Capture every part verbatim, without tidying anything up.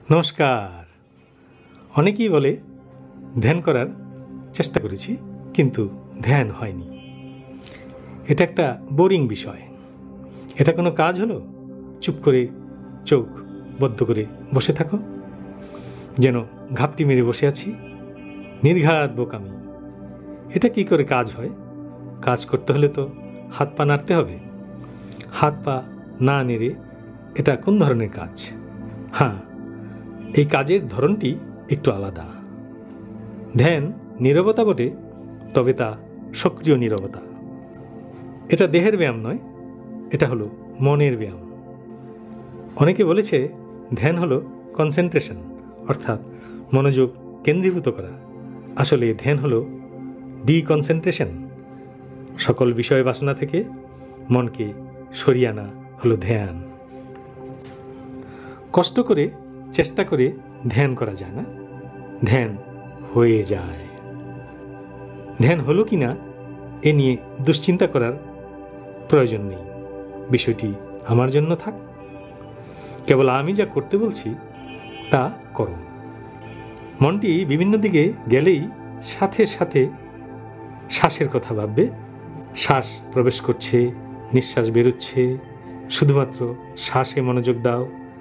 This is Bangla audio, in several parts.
নমস্কার। অনেকেই বলে ধ্যান করার চেষ্টা করেছি কিন্তু ধ্যান হয়নি। এটা একটা বোরিং বিষয়। এটা কোনো কাজ হলো? চুপ করে চোখ বদ্ধ করে বসে থাকো, যেন ঘাপটি মেরে বসে আছি। নির্ঘাত বোকামি। এটা কি করে কাজ হয়? কাজ করতে হলে তো হাত পা নাড়তে হবে। হাত পা না নেড়ে এটা কোন ধরনের কাজ? হ্যাঁ, এই কাজের ধরনটি একটু আলাদা। ধ্যান নীরবতা বটে, তবে তা সক্রিয় নীরবতা। এটা দেহের ব্যায়াম নয়, এটা হলো মনের ব্যায়াম। অনেকে বলেছে ধ্যান হলো কনসেন্ট্রেশন, অর্থাৎ মনোযোগ কেন্দ্রীভূত করা। আসলে ধ্যান হলো ডিকনসেন্ট্রেশন। সকল বিষয় বাসনা থেকে মনকে সরিয়ে আনা হলো ধ্যান। কষ্ট করে চেষ্টা করে ধ্যান করা যায় না, ধ্যান হয়ে যায়। ধ্যান হলো কি না এ নিয়ে দুশ্চিন্তা করার প্রয়োজন নেই। বিষয়টি আমার জন্য থাক। কেবল আমি যা করতে বলছি তা করো। মনটি বিভিন্ন দিকে গেলেই সাথে সাথে শ্বাসের কথা ভাববে। শ্বাস প্রবেশ করছে, নিঃশ্বাস বেরোচ্ছে, শুধুমাত্র শ্বাসে মনোযোগ দাও।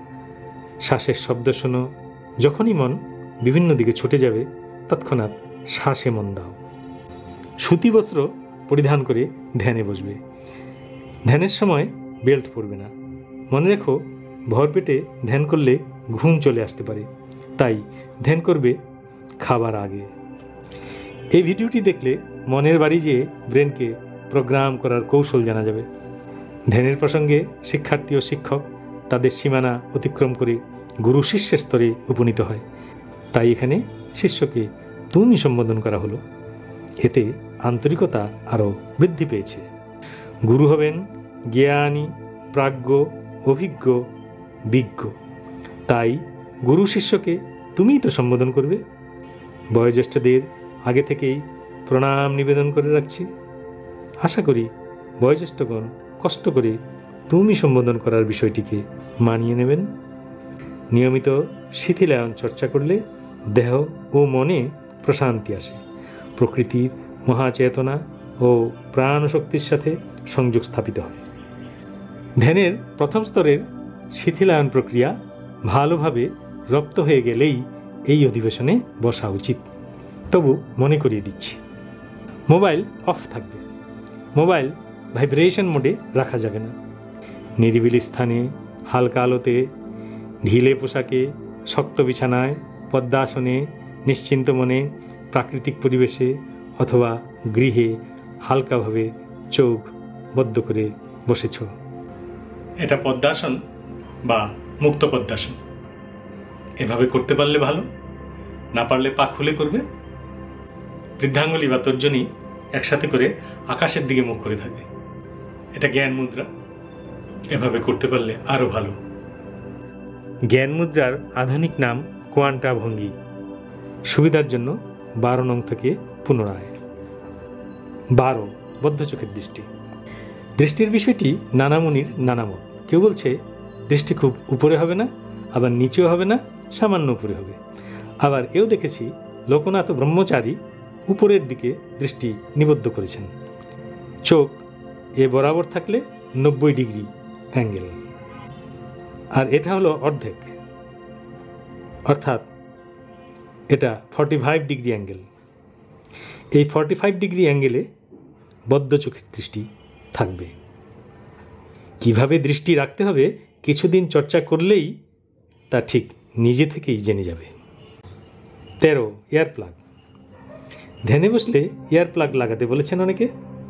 শ্বাসের শব্দ শোনো। যখনই মন বিভিন্ন দিকে ছুটে যাবে তৎক্ষণাৎ শ্বাসে মন দাও। সুতি বস্ত্র পরিধান করে ধ্যানে বসবে। ধ্যানের সময় বেল্ট পরবে না। মনে রেখো, ভরপেটে ধ্যান করলে ঘুম চলে আসতে পারে, তাই ধ্যান করবে খাবার আগে। এই ভিডিওটি দেখলে মনের বাড়ি যেয়ে ব্রেনকে প্রোগ্রাম করার কৌশল জানা যাবে। ধ্যানের প্রসঙ্গে শিক্ষার্থী ও শিক্ষক তাদের সীমানা অতিক্রম করে গুরু শিষ্যের স্তরে উপনীত হয়। তাই এখানে শিষ্যকে তুমি সম্বোধন করা হলো। এতে আন্তরিকতা আরও বৃদ্ধি পেয়েছে। গুরু হবেন জ্ঞানী, প্রাজ্ঞ, অভিজ্ঞ, বিজ্ঞ। তাই গুরু শিষ্যকে তুমিই তো সম্বোধন করবে। বয়োজ্যেষ্ঠদের আগে থেকেই প্রণাম নিবেদন করে রাখছি। আশা করি বয়োজ্যেষ্ঠগণ কষ্ট করে তুমি সম্বোধন করার বিষয়টিকে মানিয়ে নেবেন। নিয়মিত শিথিলায়ন চর্চা করলে দেহ ও মনে প্রশান্তি আসে। প্রকৃতির মহাচেতনা ও প্রাণশক্তির সাথে সংযোগ স্থাপিত হয়। ধ্যানের প্রথম স্তরের শিথিলায়ন প্রক্রিয়া ভালোভাবে রপ্ত হয়ে গেলেই এই অধিবেশনে বসা উচিত। তবু মনে করিয়ে দিচ্ছি, মোবাইল অফ থাকবে। মোবাইল ভাইব্রেশন মোডে রাখা যাবে না। নিরিবিলি স্থানে, হালকা আলোতে, ঢিলে পোশাকে, শক্ত বিছানায়, পদ্মাসনে, নিশ্চিন্ত মনে, প্রাকৃতিক পরিবেশে অথবা গৃহে হালকাভাবে চোখ বদ্ধ করে বসেছ। এটা পদ্মাসন বা মুক্ত পদ্মাসন। এভাবে করতে পারলে ভালো, না পারলে পা খুলে করবে। বৃদ্ধাঙ্গুলি বা তর্জনী একসাথে করে আকাশের দিকে মুখ করে থাকবে। এটা জ্ঞান মুদ্রা। এভাবে করতে পারলে আরও ভালো। জ্ঞান মুদ্রার আধুনিক নাম কোয়ান্টা ভঙ্গি। সুবিধার জন্য বারো নং থেকে পুনরায়। বারো, বদ্ধ চোখের দৃষ্টি। দৃষ্টির বিষয়টি নানা মুনির নানা মত। কেউ বলছে দৃষ্টি খুব উপরে হবে না, আবার নিচেও হবে না, সামান্য উপরে হবে। আবার এও দেখেছি লোকনাথ ব্রহ্মচারী উপরের দিকে দৃষ্টি নিবদ্ধ করেছেন। চোখ এ বরাবর থাকলে নব্বই ডিগ্রি অ্যাঙ্গেল, আর এটা হলো অর্ধেক, অর্থাৎ এটা ফর্টি ফাইভ ডিগ্রি অ্যাঙ্গেল। এই ফর্টি ফাইভ ডিগ্রি অ্যাঙ্গেলে বদ্ধ চোখের দৃষ্টি থাকবে। কিভাবে দৃষ্টি রাখতে হবে কিছুদিন চর্চা করলেই তা ঠিক নিজে থেকেই জেনে যাবে। তেরো, এয়ার প্লাগ। ধ্যানে বসলে এয়ার প্লাগ লাগাতে বলেছেন অনেকে,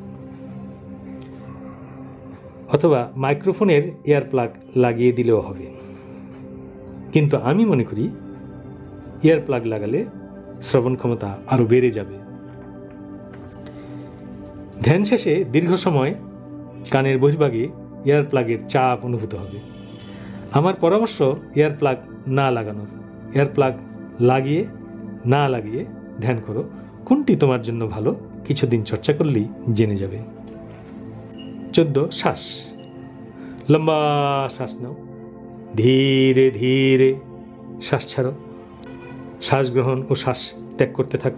অথবা মাইক্রোফোনের এয়ার প্লাগ লাগিয়ে দিলেও হবে। কিন্তু আমি মনে করি এয়ার প্লাগ লাগালে শ্রবণ ক্ষমতা আরও বেড়ে যাবে। ধ্যান শেষে দীর্ঘ সময় কানের বহির্ভাগে এয়ার প্লাগের চাপ অনুভূত হবে। আমার পরামর্শ এয়ার প্লাগ না লাগানোর। এয়ার প্লাগ লাগিয়ে না লাগিয়ে ধ্যান করো। কোনটি তোমার জন্য ভালো কিছুদিন চর্চা করলেই জেনে যাবে। চোদ্দ, শ্বাস। লম্বা শ্বাস নাও, ধীরে ধীরে শ্বাস ছাড়ো, শ্বাস গ্রহণ ও শ্বাস ত্যাগ করতে থাকো।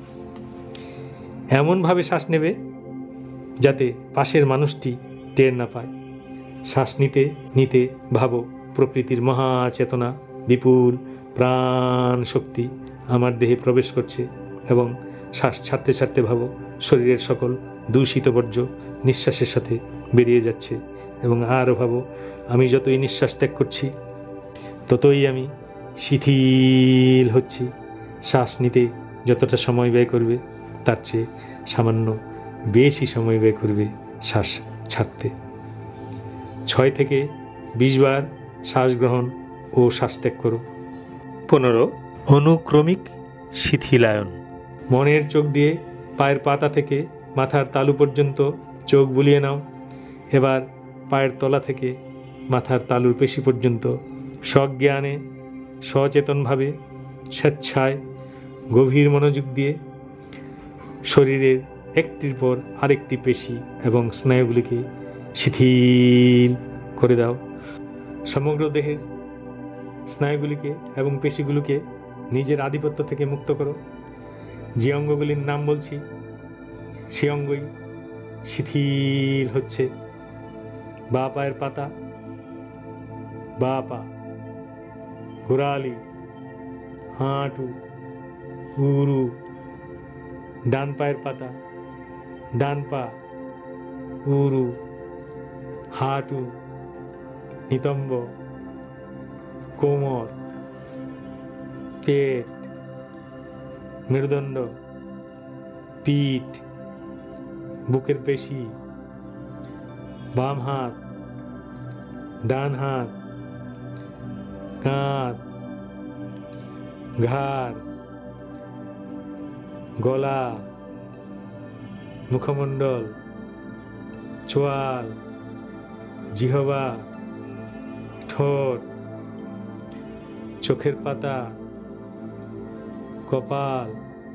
এমনভাবে শ্বাস নেবে যাতে পাশের মানুষটি টের না পায়। শ্বাস নিতে নিতে ভাবো প্রকৃতির মহাচেতনা, বিপুল প্রাণ শক্তি আমার দেহে প্রবেশ করছে এবং শ্বাস ছাড়তে ছাড়তে ভাবো শরীরের সকল দূষিত বর্জ্য নিঃশ্বাসের সাথে বেরিয়ে যাচ্ছে এবং আরও ভাবো আমি যতই নিঃশ্বাস ত্যাগ করছি ততই আমি শিথিল হচ্ছি। শ্বাস নিতে যতটা সময় ব্যয় করবে তার চেয়ে সামান্য বেশি সময় ব্যয় করবে শ্বাস ছাড়তে। ছয় থেকে বিশ বার শ্বাস গ্রহণ ও শ্বাস ত্যাগ করো। পনেরো, অনুক্রমিক শিথিলায়ন। মনের চোখ দিয়ে পায়ের পাতা থেকে মাথার তালু পর্যন্ত চোখ বুলিয়ে নাও। এবার পায়ের তলা থেকে মাথার তালুর পেশি পর্যন্ত সজ্ঞানে সচেতনভাবে স্বেচ্ছায় গভীর মনোযোগ দিয়ে শরীরের একটির পর আরেকটি পেশি এবং স্নায়ুগুলিকে শিথিল করে দাও। সমগ্র দেহের স্নায়ুগুলিকে এবং পেশিগুলোকে নিজের আধিপত্য থেকে মুক্ত করো। যে অঙ্গগুলির নাম বলছি সে অঙ্গই শিথিল হচ্ছে। বা পায়ের পাতা, বা পা, গোড়ালি, হাঁটু, উরু, ডান পায়ের পাতা, ডান পা, উরু, হাঁটু, নিতম্ব, কোমর, পেট, মেরুদণ্ড, পিঠ, বুকের পেশি, বাম হাত, ডান হাত, কাঁধ, ঘাড়, গলা, মুখমণ্ডল, চোয়াল, জিহ্বা, ঠোঁট, চোখের পাতা, কপাল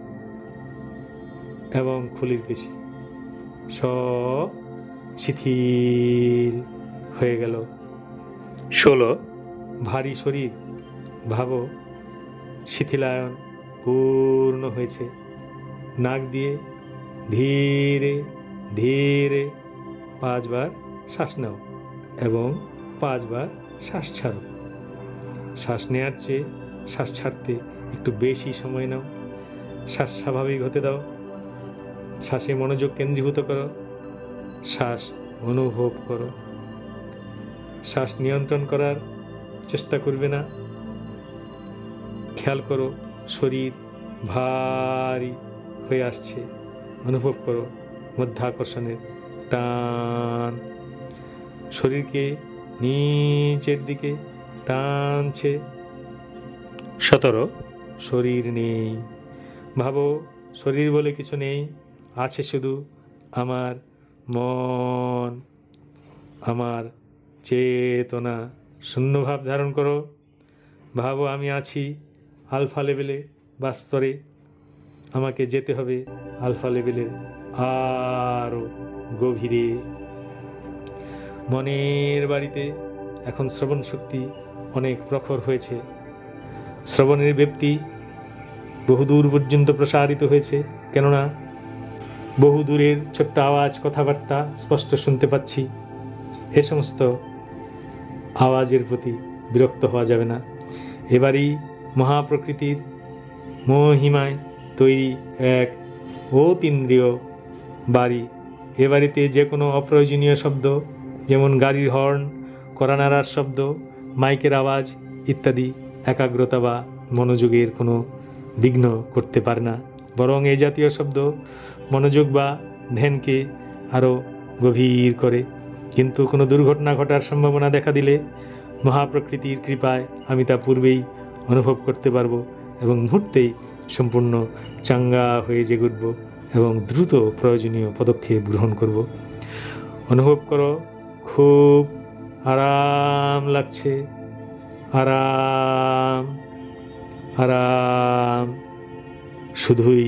এবং খুলির পেশি সব শিথিল হয়ে গেল। ষোলো, ভারী শরীর ভাবো শিথিলায়ন পূর্ণ হয়েছে। নাক দিয়ে ধীরে ধীরে পাঁচবার শ্বাস নাও এবং পাঁচবার শ্বাস ছাড়ো। শ্বাস নেওয়ার চেয়ে শ্বাস ছাড়তে একটু বেশি সময় নাও। শ্বাস স্বাভাবিক হতে দাও। শ্বাসে মনোযোগ কেন্দ্রীভূত করো। শ্বাস অনুভব করো। শ্বাস নিয়ন্ত্রণ করার চেষ্টা করবে না। খেয়াল করো শরীর ভারী হয়ে আসছে। অনুভব করো মধ্যাকর্ষণের টান শরীরকে নিচের দিকে টানছে। সতেরো, শরীর নেই ভাবো শরীর বলে কিছু নেই, আছে শুধু আমার মন, আমার চেতনা। শূন্যভাব ধারণ করো। ভাবো আমি আছি আলফা লেভেলে বা স্তরে, আমাকে যেতে হবে আলফা লেভেলের আরও গভীরে। মনের বাড়িতে এখন শ্রবণ শক্তি অনেক প্রখর হয়েছে। শ্রবণের ব্যাপ্তি বহুদূর পর্যন্ত প্রসারিত হয়েছে, কেননা বহু দূরের ছোট্ট আওয়াজ কথাবার্তা স্পষ্ট শুনতে পাচ্ছি। এ সমস্ত আওয়াজের প্রতি বিরক্ত হওয়া যাবে না। এবারই মহাপ্রকৃতির মহিমায় তৈরি এক অতীন্দ্রিয় বাড়ি। এ বাড়িতে যে কোনো অপ্রয়োজনীয় শব্দ যেমন গাড়ির হর্ন, কড়া নাড়ার শব্দ, মাইকের আওয়াজ ইত্যাদি একাগ্রতা বা মনোযোগের কোনো বিঘ্ন করতে পারে না, বরং এই জাতীয় শব্দ মনোযোগ বা ধ্যানকে আরও গভীর করে। কিন্তু কোনো দুর্ঘটনা ঘটার সম্ভাবনা দেখা দিলে মহাপ্রকৃতির কৃপায় আমি তা পূর্বেই অনুভব করতে পারবো এবং মুহূর্তেই সম্পূর্ণ চাঙ্গা হয়ে জেগে উঠব এবং দ্রুত প্রয়োজনীয় পদক্ষেপ গ্রহণ করব। অনুভব করো খুব আরাম লাগছে, আরাম আরাম, শুধুই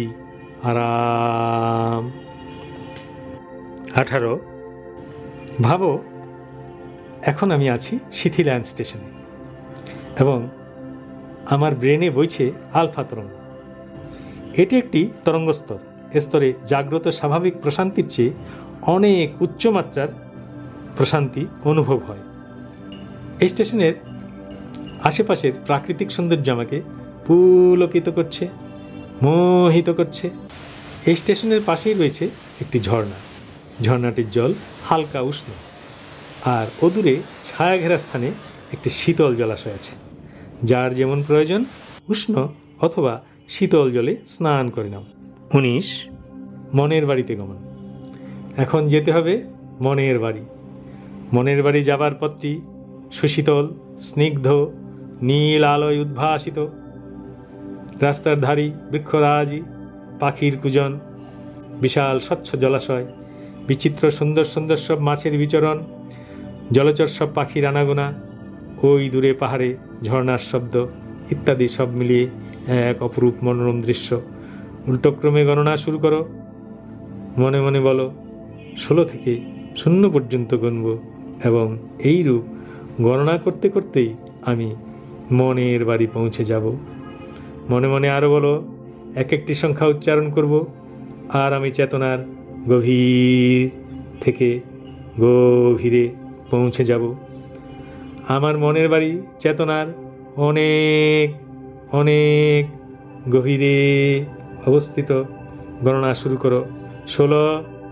আরাম। আঠারো, ভাবো এখন আমি আছি শিথিলায়ন স্টেশনে এবং আমার ব্রেনে বইছে আলফা তরঙ্গ। এটি একটি তরঙ্গ স্তর। এ স্তরে জাগ্রত স্বাভাবিক প্রশান্তির চেয়ে অনেক উচ্চমাত্রার প্রশান্তি অনুভব হয়। এই স্টেশনের আশেপাশের প্রাকৃতিক সৌন্দর্য আমাকে পুলকিত করছে, মোহিত করছে। এই স্টেশনের পাশেই রয়েছে একটি ঝর্ণা। ঝর্ণাটির জল হালকা উষ্ণ, আর অদূরে ছায়া ঘেরা স্থানে একটি শীতল জলাশয় আছে। যার যেমন প্রয়োজন উষ্ণ অথবা শীতল জলে স্নান করে নাও। উনিশ মনের বাড়িতে গমন। এখন যেতে হবে মনের বাড়ি। মনের বাড়ি যাবার পথটি সুশীতল, স্নিগ্ধ, নীল আলোয় উদ্ভাসিত। রাস্তার ধারি বৃক্ষরাজি, পাখির কুজন, বিশাল স্বচ্ছ জলাশয়, বিচিত্র সুন্দর সুন্দর সব মাছের বিচরণ, জলচর সব পাখির আনাগোনা, ওই দূরে পাহাড়ে ঝর্ণার শব্দ ইত্যাদি সব মিলিয়ে এক অপরূপ মনোরম দৃশ্য। উল্টোক্রমে গণনা শুরু করো। মনে মনে বলো, ষোলো থেকে শূন্য পর্যন্ত গণব, এবং এই রূপ গণনা করতে করতেই আমি মনের বাড়ি পৌঁছে যাব। মনে মনে আরও বলো, এক একটি সংখ্যা উচ্চারণ করব, আর আমি চেতনার গভীর থেকে গভীরে পৌঁছে যাব। আমার মনের বাড়ি চেতনার অনেক অনেক গভীরে অবস্থিত। গণনা শুরু করো। ষোলো,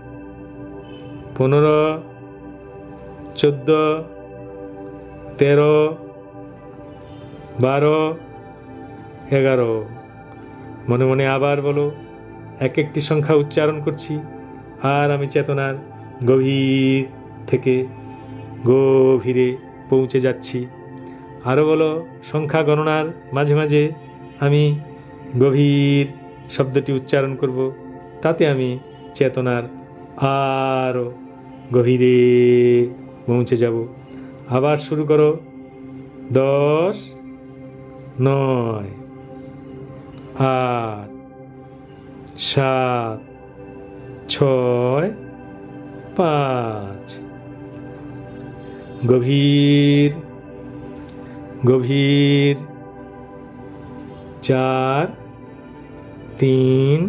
পনেরো, চোদ্দ, তেরো, বারো, এগারো। মনে মনে আবার বলো, এক একটি সংখ্যা উচ্চারণ করছি, আর আমি চেতনার গভীর থেকে গভীরে পৌঁছে যাচ্ছি। আরও বলো, সংখ্যা গণনার মাঝে মাঝে আমি গভীর শব্দটি উচ্চারণ করব, তাতে আমি চেতনার আরও গভীরে পৌঁছে যাব। আবার শুরু করো। দশ, নয়, আট, সাত, ছয়, পাঁচ। গভীর গভীর। চার, তিন,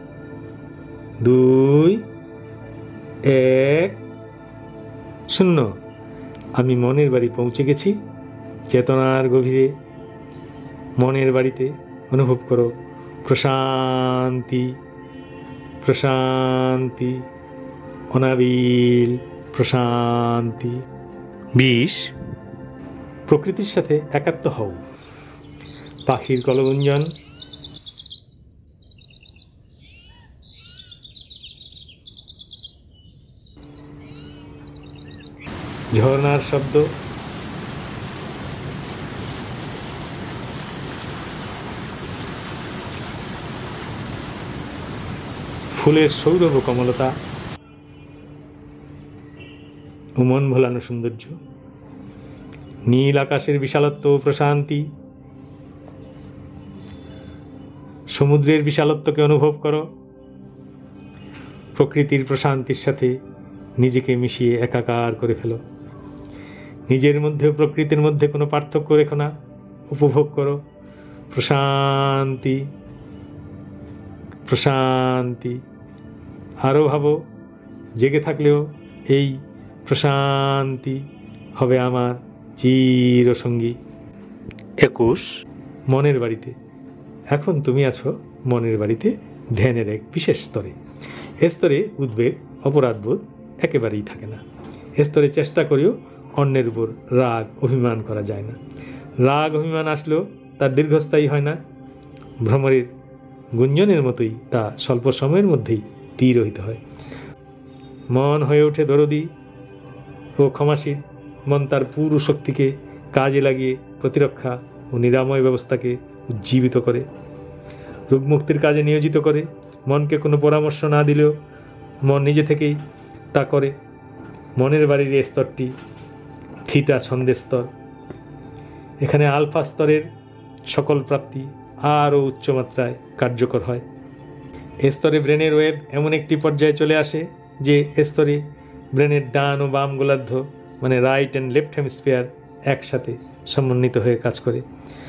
দুই, এক, শূন্য। আমি মনের বাড়ি পৌঁছে গেছি। চেতনার গভীরে মনের বাড়িতে অনুভব করো প্রশান্তি, প্রশান্তি, অনাবিল প্রশান্তি। বিশ প্রকৃতির সাথে একাত্ম হও। পাখির কলগুঞ্জন, ঝর্ণার শব্দ, ফুলের সৌরভ কমলতা ও মন ভোলানো সৌন্দর্য, নীল আকাশের বিশালত্ব ও প্রশান্তি, সমুদ্রের বিশালত্বকে অনুভব করো। প্রকৃতির প্রশান্তির সাথে নিজেকে মিশিয়ে একাকার করে ফেলো। নিজের মধ্যে প্রকৃতির মধ্যে কোনো পার্থক্য রেখো না, উপভোগ করো প্রশান্তি, প্রশান্তি। আরও ভাবো, জেগে থাকলেও এই প্রশান্তি হবে আমার চিরসঙ্গী। একুশ মনের বাড়িতে। এখন তুমি আছো মনের বাড়িতে, ধ্যানের এক বিশেষ স্তরে। এ স্তরে উদ্বেগ, অপরাধবোধ একেবারেই থাকে না। এ স্তরে চেষ্টা করেও অন্যের উপর রাগ অভিমান করা যায় না। রাগ অভিমান আসলেও তার দীর্ঘস্থায়ী হয় না। ভ্রমরের গুঞ্জনের মতোই তা স্বল্প সময়ের মধ্যেই তিরোহিত হয়। মন হয়ে ওঠে দরদী ও ক্ষমাশীল। মন তার পুরো শক্তিকে কাজে লাগিয়ে প্রতিরক্ষা ও নিরাময় ব্যবস্থাকে উজ্জীবিত করে, রোগমুক্তির কাজে নিয়োজিত করে। মনকে কোনো পরামর্শ না দিলেও মন নিজে থেকেই তা করে। মনের বাড়ির এই স্তরটি থিটা ছন্দের স্তর। এখানে আলফা স্তরের সকল প্রাপ্তি আরও উচ্চমাত্রায় কার্যকর হয়। এ স্তরে ব্রেনের ওয়েব এমন একটি পর্যায়ে চলে আসে যে এ স্তরে ব্রেনের ডান ও বাম গোলার্ধ মানে রাইট অ্যান্ড লেফট হেমিস্ফিয়ার একসাথে সমন্বিত হয়ে কাজ করে।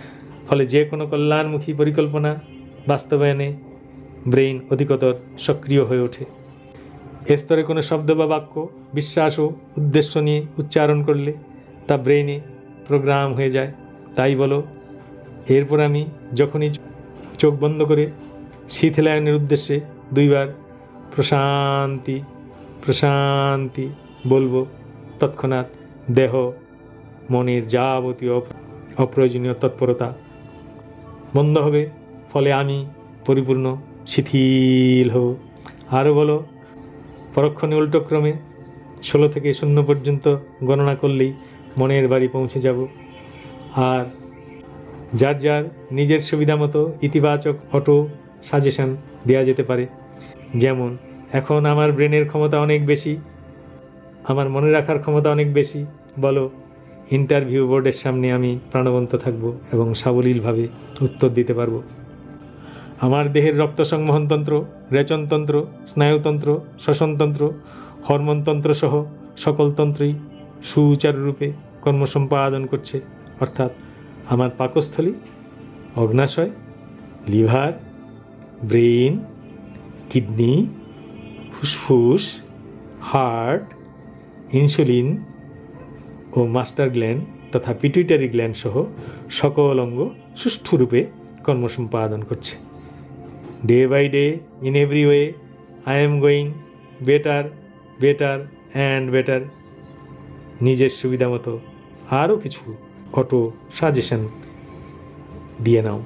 ফলে যে কোনো কল্যাণমুখী পরিকল্পনা বাস্তবায়নে ব্রেইন অধিকতর সক্রিয় হয়ে ওঠে। এ স্তরে কোনো শব্দ বা বাক্য বিশ্বাস ও উদ্দেশ্য নিয়ে উচ্চারণ করলে তা ব্রেইনে প্রোগ্রাম হয়ে যায়। তাই বলো, এরপর আমি যখনই চোখ বন্ধ করে শিথিলায়নের উদ্দেশ্যে দুইবার প্রশান্তি প্রশান্তি বলবো, তৎক্ষণাৎ দেহ মনের যাবতীয় অপ্রয়োজনীয় তৎপরতা বন্ধ হবে, ফলে আমি পরিপূর্ণ শিথিল হব। আরও বলো, পরক্ষণে উল্টোক্রমে ষোলো থেকে শূন্য পর্যন্ত গণনা করলেই মনের বাড়ি পৌঁছে যাব। আর যার যার নিজের সুবিধা মতো ইতিবাচক অটো সাজেশন দেওয়া যেতে পারে। যেমন, এখন আমার ব্রেনের ক্ষমতা অনেক বেশি, আমার মনে রাখার ক্ষমতা অনেক বেশি। বলো, ইন্টারভিউ বোর্ডের সামনে আমি প্রাণবন্ত থাকব এবং সাবলীলভাবে উত্তর দিতে পারব। আমার দেহের রক্ত সংবহনতন্ত্র, রেচনতন্ত্র, স্নায়ুতন্ত্র, শ্বসনতন্ত্র, হরমোনতন্ত্র সহ সকল তন্ত্রই সুচারুরূপে কর্মসম্পাদন করছে। অর্থাৎ আমার পাকস্থলী, অগ্নাশয়, লিভার, ব্রেন, কিডনি, ফুসফুস, হার্ট, ইনসুলিন ও মাস্টার গ্ল্যান্ড তথা পিটুইটারি গ্ল্যান্ড সহ সকল অঙ্গ সুষ্ঠুরূপে কর্মসম্পাদন করছে। Day by day, in every way, I am going better better and better. নিজের সুবিধা মতো আরও কিছু অটো সাজেশন দিয়ে নাও।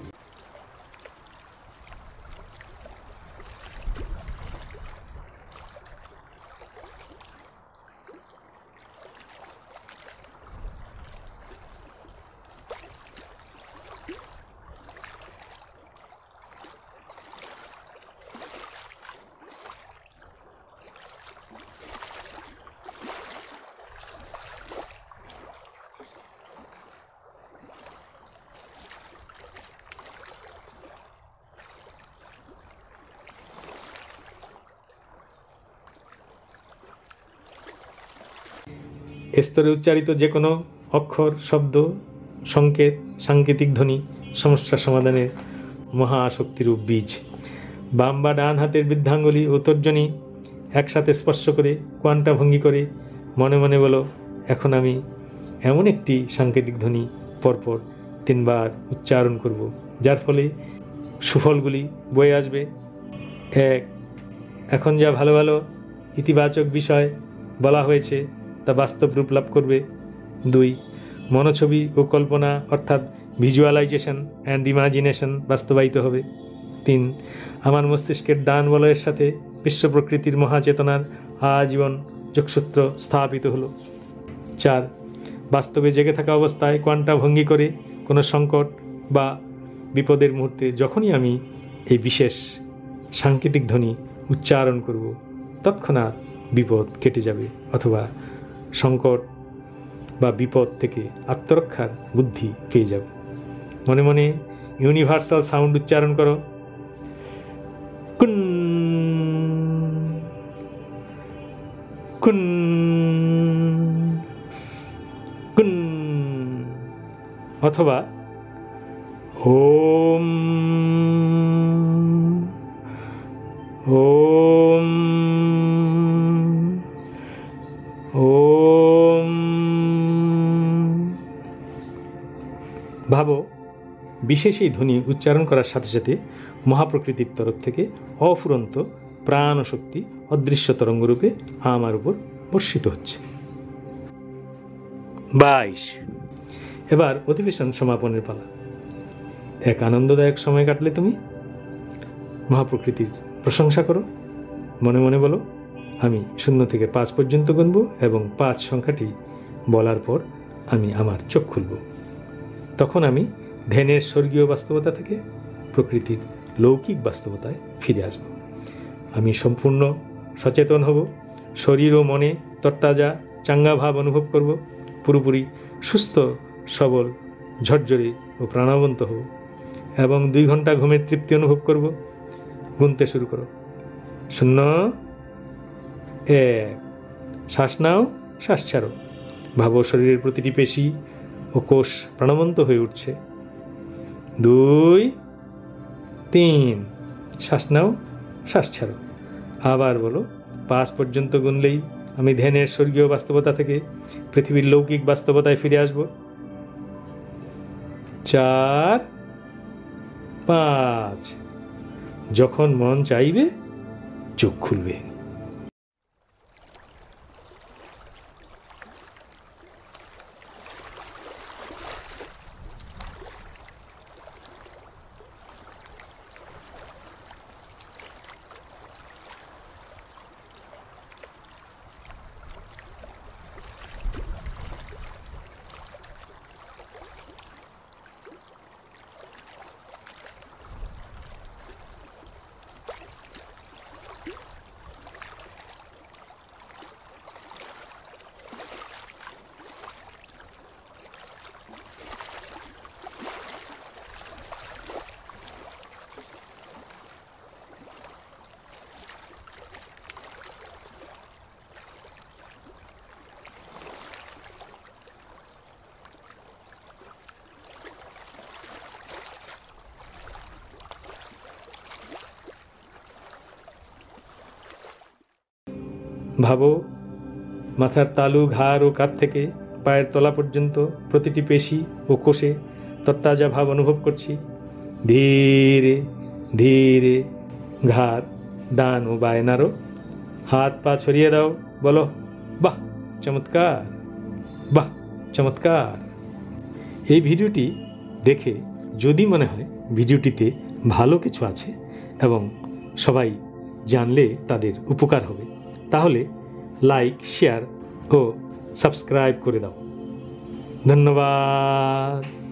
স্তরে উচ্চারিত যে কোনো অক্ষর, শব্দ, সংকেত, সাংকেতিক ধ্বনি সমস্যা সমাধানের মহাশক্তিরূপ বীজ। বাম বা ডান হাতের বৃদ্ধাঙ্গুলি ও তর্জনী একসাথে স্পর্শ করে কোয়ান্টা ভঙ্গি করে মনে মনে বলো, এখন আমি এমন একটি সাংকেতিক ধ্বনি পরপর তিনবার উচ্চারণ করব, যার ফলে সুফলগুলি বয়ে আসবে। এক, এখন যা ভালো ভালো ইতিবাচক বিষয় বলা হয়েছে তা বাস্তব রূপ লাভ করবে। দুই, মনোছবি ও কল্পনা অর্থাৎ ভিজুয়ালাইজেশন অ্যান্ড ইমাজিনেশন বাস্তবায়িত হবে। তিন, আমার মস্তিষ্কের ডান বলয়ের সাথে বিশ্ব প্রকৃতির মহাচেতনার আজীবন যোগসূত্র স্থাপিত হলো। চার, বাস্তবে জেগে থাকা অবস্থায় কোয়ান্টা ভঙ্গি করে কোনো সংকট বা বিপদের মুহূর্তে যখনই আমি এই বিশেষ সাংকেতিক ধ্বনি উচ্চারণ করব, তৎক্ষণাৎ বিপদ কেটে যাবে, অথবা সংকট বা বিপদ থেকে আত্মরক্ষার বুদ্ধি পেয়ে যাব। মনে মনে ইউনিভার্সাল সাউন্ড উচ্চারণ করো, কুন কুন কুন, অথবা ওম ওম ওম। ভাবো, বিশেষ এই ধ্বনি উচ্চারণ করার সাথে সাথে মহাপ্রকৃতির তরফ থেকে অফুরন্ত প্রাণ ও শক্তি অদৃশ্য তরঙ্গরূপে আমার উপর বর্ষিত হচ্ছে। বাইশ, এবার অধিবেশন সমাপনের পালা। এক আনন্দদায়ক সময় কাটলে তুমি। মহাপ্রকৃতির প্রশংসা করো, মনে মনে বলো, আমি শূন্য থেকে পাঁচ পর্যন্ত গুনব এবং পাঁচ সংখ্যাটি বলার পর আমি আমার চোখ খুলব। তখন আমি ধ্যানের স্বর্গীয় বাস্তবতা থেকে প্রকৃতির লৌকিক বাস্তবতায় ফিরে আসব। আমি সম্পূর্ণ সচেতন হব, শরীর ও মনে তরতাজা চাঙ্গা ভাব অনুভব করব, পুরোপুরি সুস্থ সবল ঝরঝরে ও প্রাণবন্ত হব এবং দুই ঘন্টা ঘুমের তৃপ্তি অনুভব করব। গুনতে শুরু করো। শূন্য, এক, শ্বাস নাও, শ্বাস ছাড়ো। ভাবো শরীরের প্রতিটি পেশি ও কোষ প্রাণবন্ত হয়ে উঠছে। দুই তিন। শ্বাস নাও, শ্বাস ছাড়ো। আবার বলো, পাঁচ পর্যন্ত গুনলেই আমি ধ্যানের স্বর্গীয় বাস্তবতা থেকে পৃথিবীর লৌকিক বাস্তবতায় ফিরে আসব। চার, পাঁচ। যখন মন চাইবে চোখ খুলবে। ভাবো, মাথার তালু, ঘাড় ও কাঁধ থেকে পায়ের তলা পর্যন্ত প্রতিটি পেশি ও কোষে তত্তাজা ভাব অনুভব করছি। ধীরে ধীরে ঘাড় ডান ও বায়ে নাড়ো, হাত পা ছড়িয়ে দাও, বলো বাহ চমৎকার, বাহ চমৎকার। এই ভিডিওটি দেখে যদি মনে হয় ভিডিওটিতে ভালো কিছু আছে এবং সবাই জানলে তাদের উপকার হবে, তাহলে লাইক, শেয়ার ও সাবস্ক্রাইব করে দাও। ধন্যবাদ।